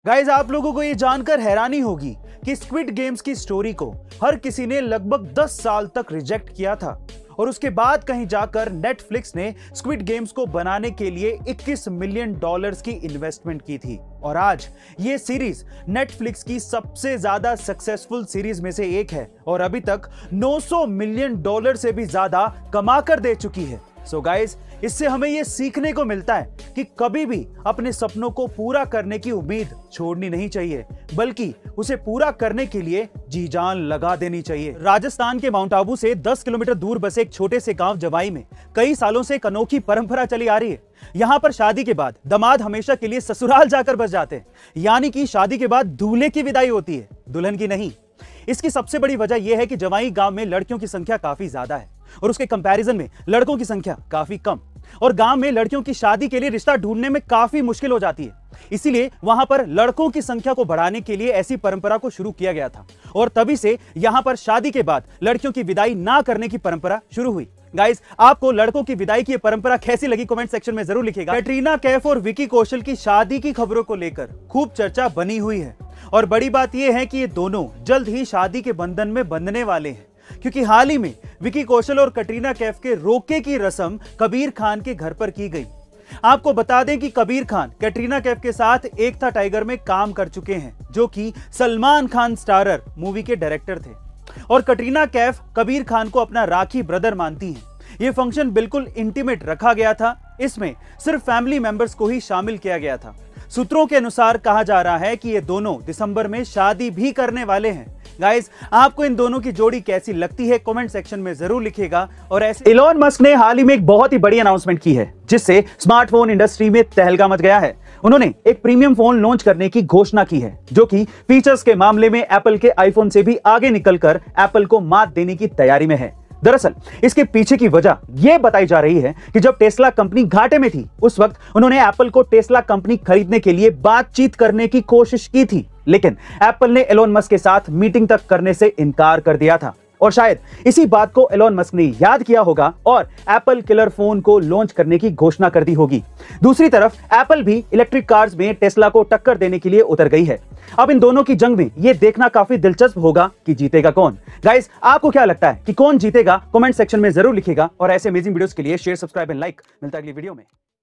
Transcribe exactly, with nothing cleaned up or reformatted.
Guys, आप लोगों को ये जानकर हैरानी होगी कि स्क्विड गेम्स की स्टोरी को हर किसी ने लगभग दस साल तक रिजेक्ट किया था और उसके बाद कहीं जाकर नेटफ्लिक्स ने स्क्विड गेम्स को बनाने के लिए इक्कीस मिलियन डॉलर्स की इन्वेस्टमेंट की थी और आज ये सीरीज नेटफ्लिक्स की सबसे ज्यादा सक्सेसफुल सीरीज में से एक है और अभी तक नौ सौ मिलियन डॉलर से भी ज्यादा कमा कर दे चुकी है। सो गाइस, इससे हमें यह सीखने को मिलता है कि कभी भी अपने सपनों को पूरा करने की उम्मीद छोड़नी नहीं चाहिए, बल्कि उसे पूरा करने के लिए जी जान लगा देनी चाहिए। राजस्थान के माउंट आबू से दस किलोमीटर दूर बसे एक छोटे से गांव जवाई में कई सालों से एक अनोखी परंपरा चली आ रही है। यहाँ पर शादी के बाद दामाद हमेशा के लिए ससुराल जाकर बस जाते हैं, यानी कि शादी के बाद दूल्हे की विदाई होती है, दुल्हन की नहीं। इसकी सबसे बड़ी वजह यह है कि जवाई गांव में लड़कियों की संख्या काफी ज्यादा है और उसके कंपैरिजन में लड़कों की संख्या काफी कम, और गांव में लड़कियों की शादी के लिए रिश्ता ढूंढने में काफी मुश्किल हो जाती है। इसीलिए वहां पर लड़कों की संख्या को बढ़ाने के लिए ऐसी परंपरा को शुरू किया गया था और तभी से यहां पर शादी के बाद लड़कियों की विदाई ना करने की परंपरा शुरू हुई। गाइस, आपको लड़कों की विदाई की परंपरा कैसी लगी कमेंट सेक्शन में जरूर लिखिएगा। कैटरीना कैफ और विकी कौशल की शादी की खबरों को लेकर खूब चर्चा बनी हुई है और बड़ी बात यह है कि ये दोनों जल्द ही शादी के बंधन में बंधने वाले हैं, क्योंकि हाल ही में विकी कौशल और कैटरीना कैफ के रोके की रस्म कबीर खान के घर पर की गई। आपको बता दें कि कबीर खान कैटरीना कैफ के साथ एक था टाइगर में काम कर चुके हैं, जो कि सलमान खान स्टारर मूवी के डायरेक्टर थे, और कैटरीना कैफ कबीर खान को अपना राखी ब्रदर मानती हैं। यह फंक्शन बिल्कुल इंटीमेट रखा गया था, इसमें सिर्फ फैमिली मेंबर्स को ही शामिल किया गया था। सूत्रों के अनुसार कहा जा रहा है कि ये दोनों दिसंबर में शादी भी करने वाले हैं। गाइस, आपको इन दोनों की जोड़ी कैसी लगती है कमेंट सेक्शन में जरूर लिखिएगा। और ऐसे इलॉन मस्क ने हाल ही में एक बहुत ही बड़ी अनाउंसमेंट की है, जिससे स्मार्टफोन इंडस्ट्री में तहलका मच गया है। उन्होंने एक प्रीमियम फोन लॉन्च करने की घोषणा की है, जो कि फीचर्स के मामले में एप्पल के आईफोन से भी आगे निकलकर एप्पल को मात देने की तैयारी में है। दरअसल इसके पीछे की वजह यह बताई जा रही है कि जब टेस्ला कंपनी घाटे में थी, उस वक्त उन्होंने एप्पल को टेस्ला कंपनी खरीदने के लिए बातचीत करने की कोशिश की थी, लेकिन एप्पल ने एलोन मस्क के साथ मीटिंग तक करने से इनकार कर दिया था और शायद इसी बात को एलोन मस्क ने याद किया होगा और एप्पल किलर फोन को लॉन्च करने की घोषणा कर दी होगी। दूसरी तरफ एप्पल भी इलेक्ट्रिक कार्स में टेस्ला को टक्कर देने के लिए उतर गई है। अब इन दोनों की जंग में यह देखना काफी दिलचस्प होगा कि जीतेगा कौन। गाइस, आपको क्या लगता है कि कौन जीतेगा कमेंट सेक्शन में जरूर लिखिएगा और ऐसे अमेजिंग वीडियोस के लिए शेयर, सब्सक्राइब एंड लाइक। मिलता है अगली वीडियो में।